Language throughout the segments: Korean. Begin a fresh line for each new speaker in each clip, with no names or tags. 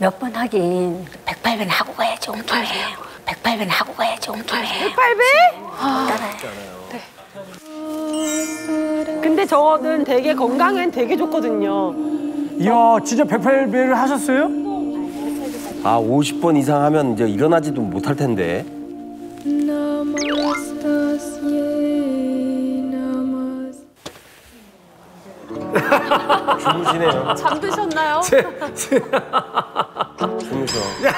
몇 번 하긴 108배는 하고 가야지 온 김에. 108배는 하고 가야지 온 김에.
108배?
따라요.
네. 근데 저는 되게 건강엔 되게 좋거든요.
이야, 진짜 108배를 하셨어요?
아, 50번 이상 하면 이제 일어나지도 못할 텐데. 주무시네요.
잠드셨나요?
주무셔.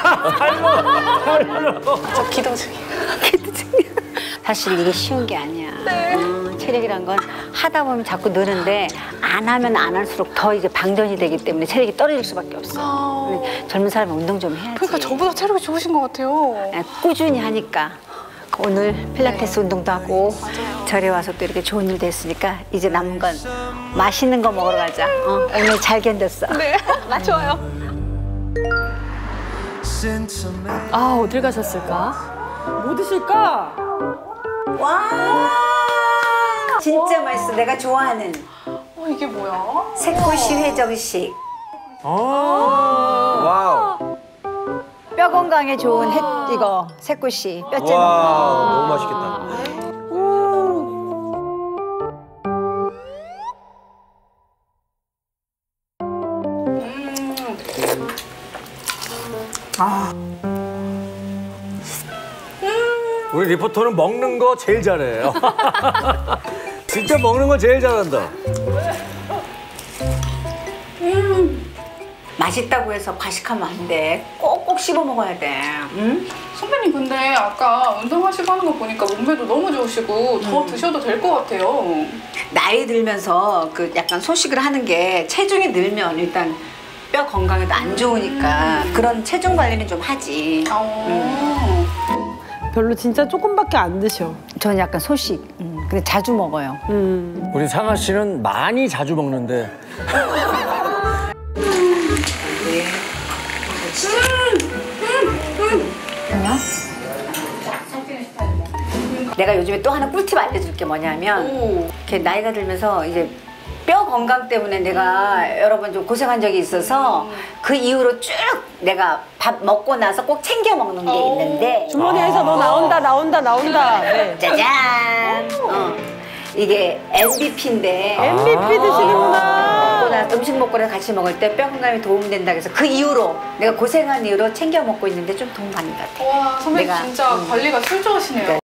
저 기도 중이에요. 기도 중이에요. 사실 이게 쉬운 게 아니야.
네.
체력이란 건 하다 보면 자꾸 느는데 안 하면 안 할수록 더 이게 방전이 되기 때문에 체력이 떨어질 수밖에 없어. 젊은 사람은 운동 좀 해야지.
그러니까 저보다 체력이 좋으신 것 같아요.
꾸준히 하니까 오늘 필라테스 운동도 하고 절에 와서 또 이렇게 좋은 일도 했으니까 이제 남은 건 맛있는 거 먹으러 가자. 오늘 잘 견뎠어.
네, 좋아요.
아, 어딜 가셨을까? 뭐 드실까?
와 진짜 맛있어. 내가 좋아하는
이게 뭐야?
새꼬시 회정식.
와우.
뼈 건강에 좋은 이거 새꼬시 뼈째.
와, 너무 맛있겠다.
우리 리포터는 먹는 거 제일 잘해요. 진짜 먹는 거 제일 잘한다.
맛있다고 해서 과식하면 안 돼. 꼭꼭 씹어 먹어야 돼. 응?
선배님 근데 아까 운동하시고 하는 거 보니까 몸매도 너무 좋으시고 더 드셔도 될 것 같아요.
나이 들면서 그 약간 소식을 하는 게 체중이 늘면 일단 뼈 건강에도 안 좋으니까 그런 체중 관리는 좀 하지.
별로 진짜 조금밖에 안 드셔.
저는 약간 소식. 근데 자주 먹어요.
우리 상아 씨는 많이 자주 먹는데.
내가 요즘에 또 하나 꿀팁 알려줄 게 뭐냐면 이렇게 나이가 들면서 이제 뼈 건강 때문에 내가 여러 번 좀 고생한 적이 있어서 그 이후로 쭉 내가 밥 먹고 나서 꼭 챙겨 먹는 게 있는데
주머니에서 너 나온다. 네.
짜잔! 이게 MVP인데
MVP 드시는구나.
먹고 나서 음식 먹고 나서 같이 먹을 때 뼈 건강에 도움이 된다 그래서 그 이후로 내가 고생한 이후로 챙겨 먹고 있는데 좀 도움 받는 것 같아.
와, 선배님
내가,
진짜 관리가 철저하시네요.